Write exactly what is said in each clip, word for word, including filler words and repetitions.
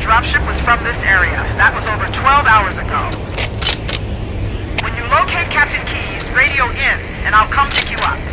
dropship was from this area. That was over twelve hours ago. When you locate Captain Keyes, radio in, and I'll come pick you up.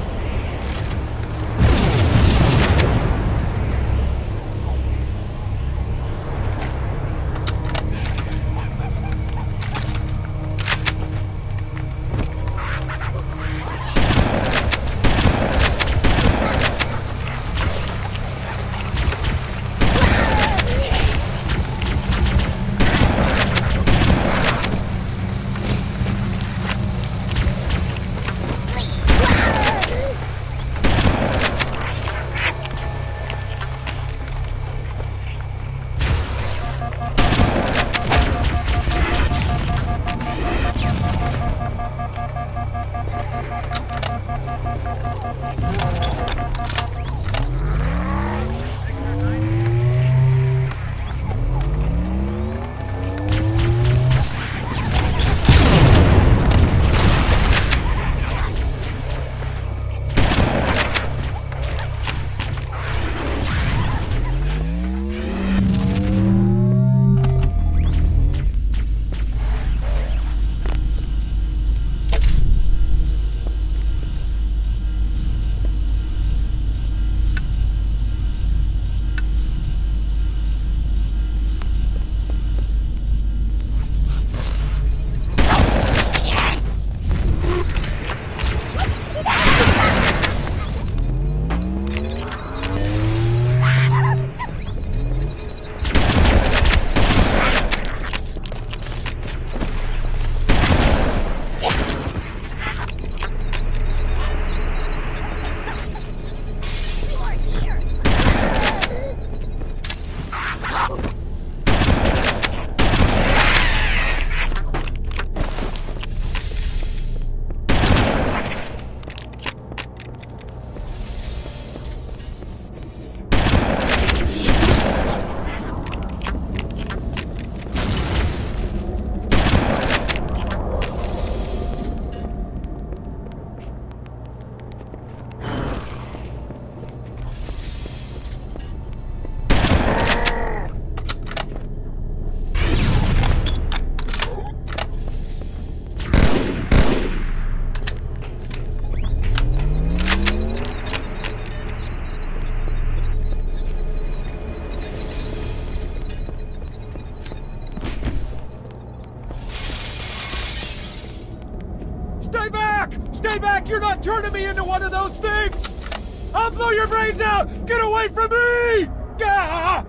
Stay back! Stay back! You're not turning me into one of those things! I'll blow your brains out! Get away from me! Ah!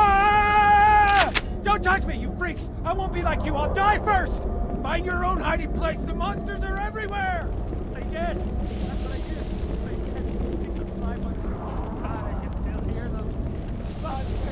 Ah! Don't touch me, you freaks! I won't be like you, I'll die first! Find your own hiding place, the monsters are everywhere! They did! That's what I did! They did! They took five months ago. God, I can still hear them. Monsters!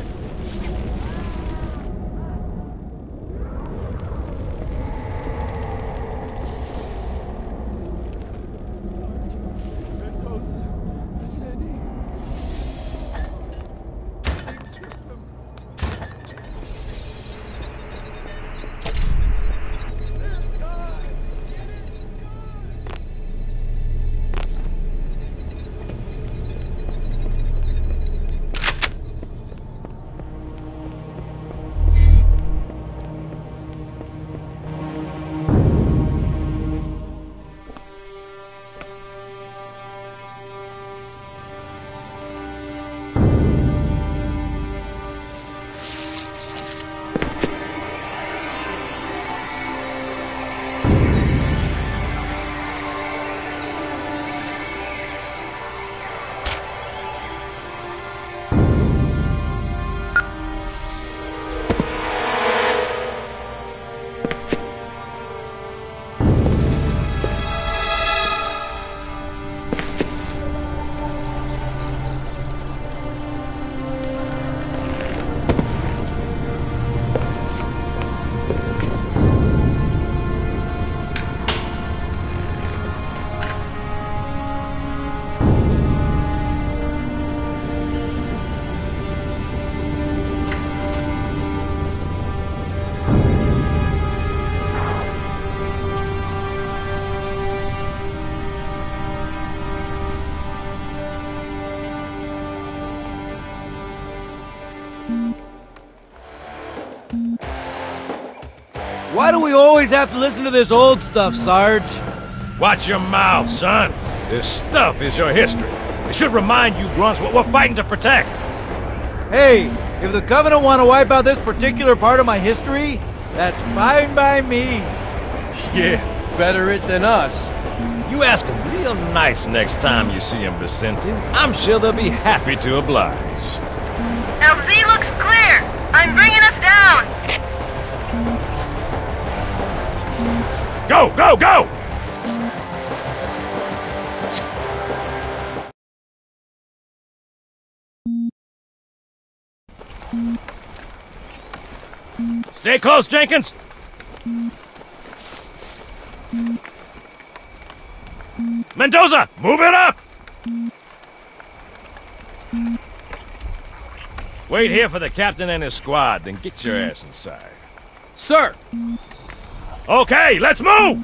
Why do we always have to listen to this old stuff, Sarge? Watch your mouth, son. This stuff is your history. It should remind you grunts what we're fighting to protect. Hey, if the Covenant want to wipe out this particular part of my history, that's fine by me. Yeah, better it than us. You ask them real nice next time you see them, Vicente. I'm sure they'll be happy to oblige. L Z looks clear. I'm bringing us down. Go, go, go! Stay close, Jenkins! Mendoza, move it up! Wait here for the captain and his squad, then get your ass inside. Sir! Okay, let's move!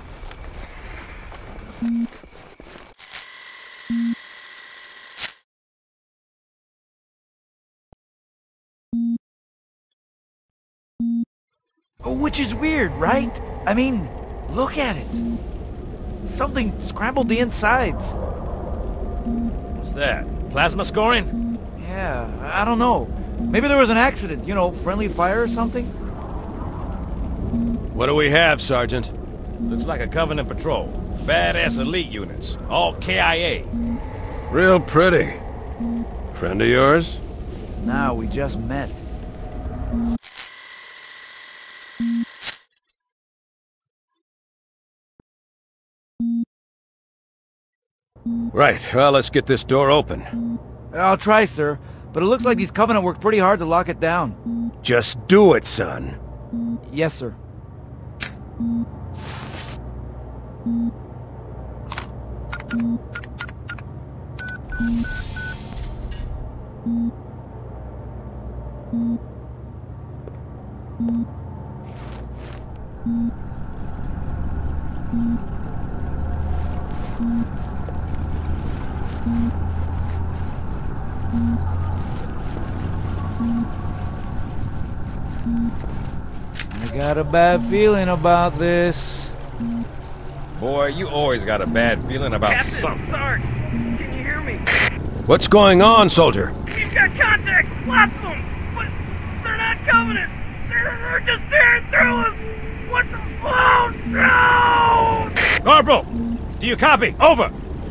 Which is weird, right? I mean, look at it. Something scrambled the insides. What's that? Plasma scoring? Yeah, I don't know. Maybe there was an accident, you know, friendly fire or something? What do we have, Sergeant? Looks like a Covenant patrol. Badass elite units. All K I A. Real pretty. Friend of yours? Nah, we just met. Right, well, let's get this door open. I'll try, sir, but it looks like these Covenant worked pretty hard to lock it down. Just do it, son. Yes, sir. I got a bad feeling about this. Boy, you always got a bad feeling about Captain, something. Sarge, can you hear me? What's going on, soldier? We've got contact. Lots of them. But they're not Covenant. They're, they're just tearing through us. What the? Oh, no! Corporal! Do you copy? Over!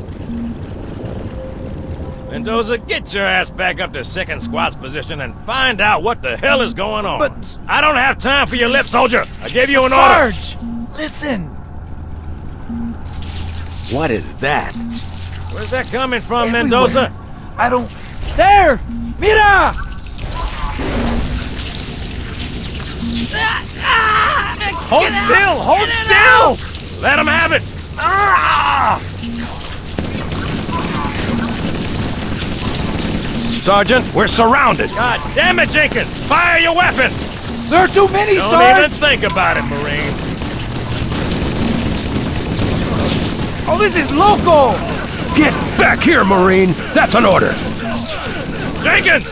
Mendoza, get your ass back up to second squad's position and find out what the hell is going on. But- I don't have time for your lip, soldier. I gave you an order. Sarge! Listen! What is that? Where's that coming from, Everywhere. Mendoza? I don't... There! Mira! Hold still! Hold still! Let him have it! Ah! Sergeant, we're surrounded! God damn it, Jenkins! Fire your weapon! There are too many, Don't Sarge! even think about it, Marine. Oh, this is local! Get back here, Marine! That's an order! Jenkins!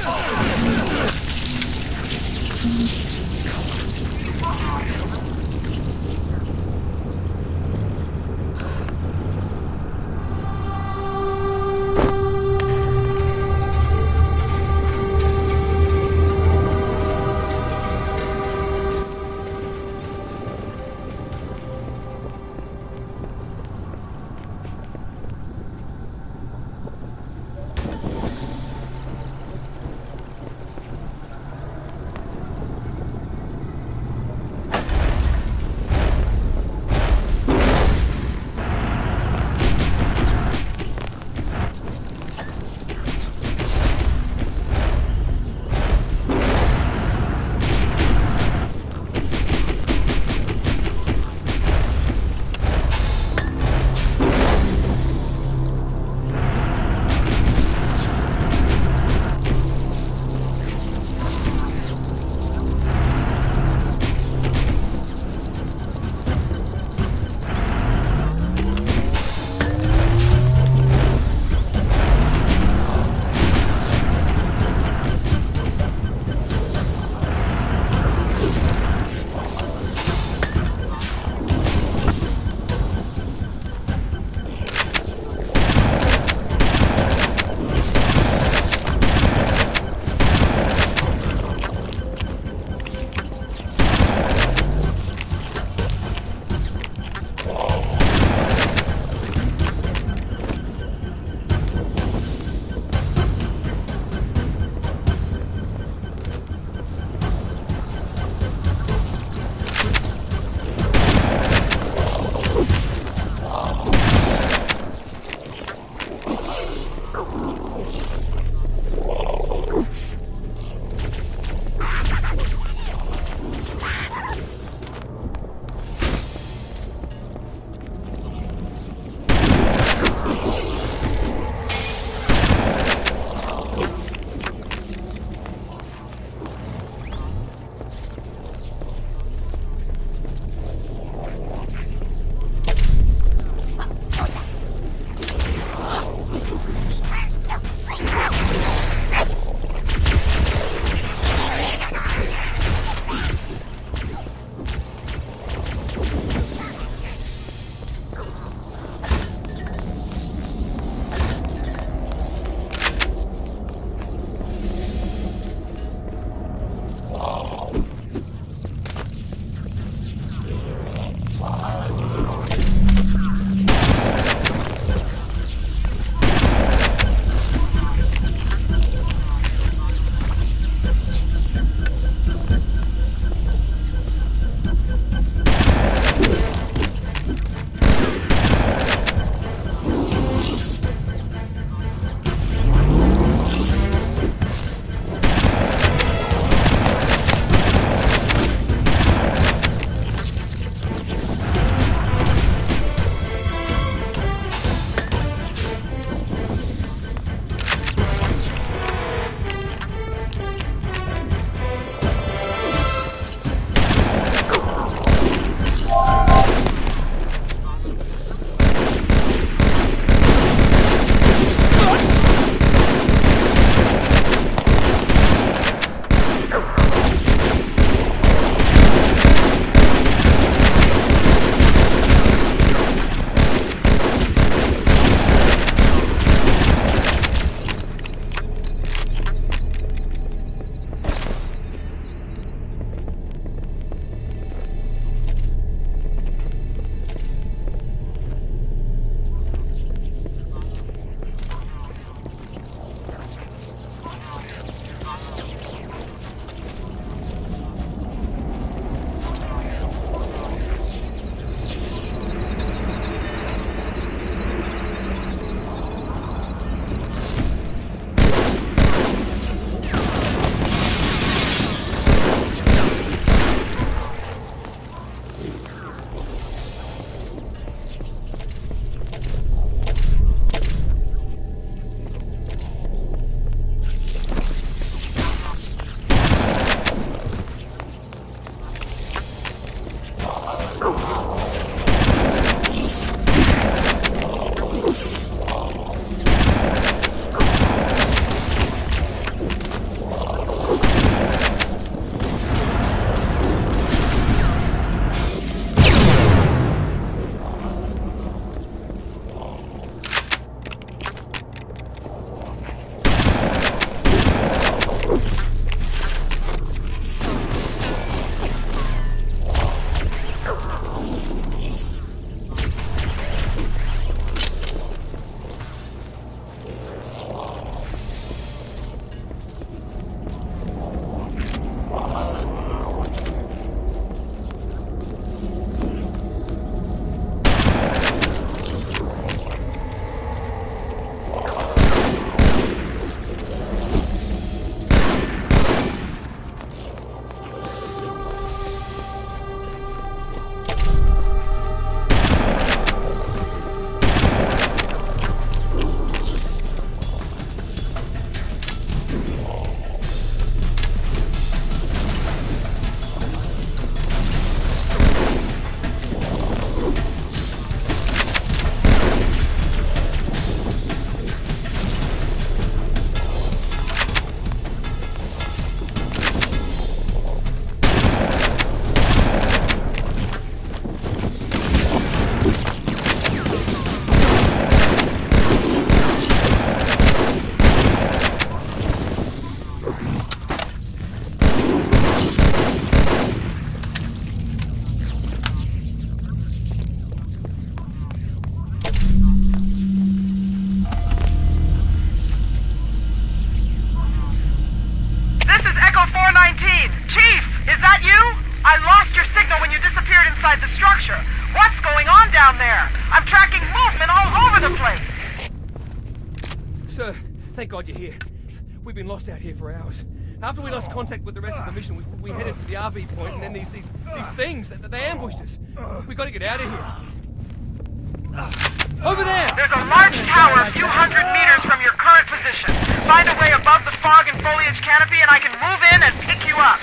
Thank God you're here. We've been lost out here for hours. After we lost contact with the rest of the mission, we, we headed to the R V point, and then these these these things, they ambushed us. We got to get out of here. Over there! There's a large tower a few hundred meters from your current position. Find a way above the fog and foliage canopy, and I can move in and pick you up.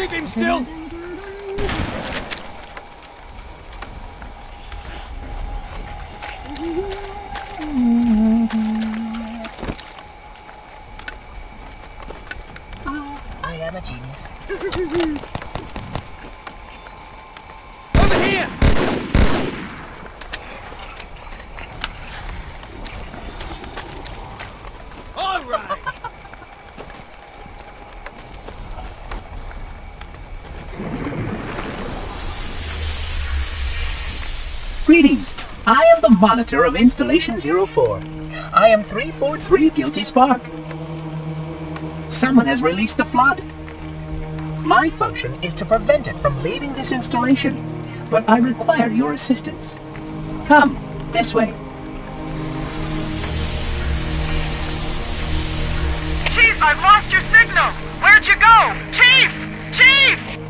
Keep him still! I am a genius. Over here! All right! Greetings. I am the monitor of Installation zero four. I am three four three Guilty Spark. Someone has released the flood. My function is to prevent it from leaving this installation, but I require your assistance. Come, this way. Chief, I've lost your signal! Where'd you go? Chief! Chief!